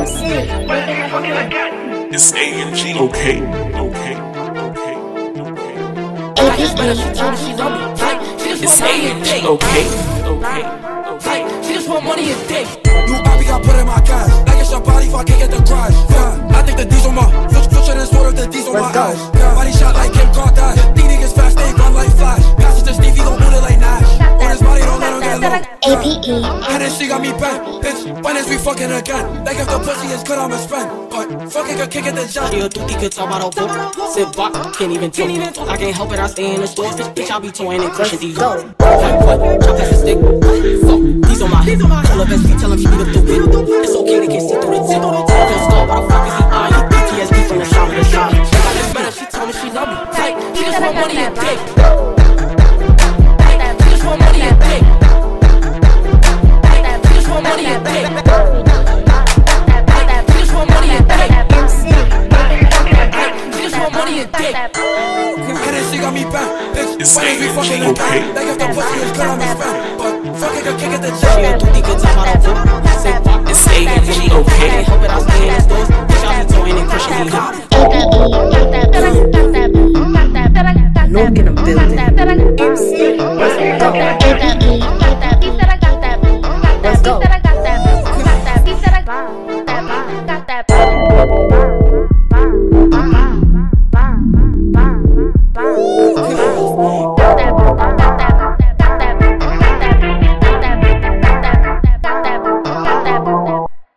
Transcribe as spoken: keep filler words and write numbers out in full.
C, making it fucking again. It's A and G, okay, okay, okay, I just met her, she told me she love me. Like, she just want money a day. okay, okay, Like, she just want money a day. New Bobby got put in my cash. I get your body if I can't get the crash. Yeah, I think the D's on my switch, switch and sort of the D's on my ass. Yeah, body shot like Kim Kardashian. These niggas fast, they run like Flash. Pass it to Stevie, don't boot it like Nash. On his body, don't let him get low. A P E, Hennessy got me bent, bitch. When is we fucking again? Like if the pussy is good, I'ma spend. But fucking could kick it the jump. She a tutti, could talk about her book. Sit back, can't even talk. I can't help it, I stay in the store. Bitch, I be toying and crushing these. Like what? Chop past the stick. Fuck, these on my head. Pull up S P, tell him keep it up the whip. It's okay, they can see through the tip. Can't stop, why the fuck is he eyeing? P T S D from the shot to the shot. I just met her, she told me she love me. Like, she just want money a day. She just want money a day. She just want money a day. She just want money a day. M C, making it fucking again. She just want money a day. Hennessy got me bent, bitch. It's When is we A and G, fucking okay. again? Like if the pussy is good, I'ma spend. But fucking could kick it the She a jump. tutti, could talk about her book. Sit back, It's A and G, I can't okay. help it, I stay in the stores. Bitch, I be toying and crushing these. A P E, No get a building.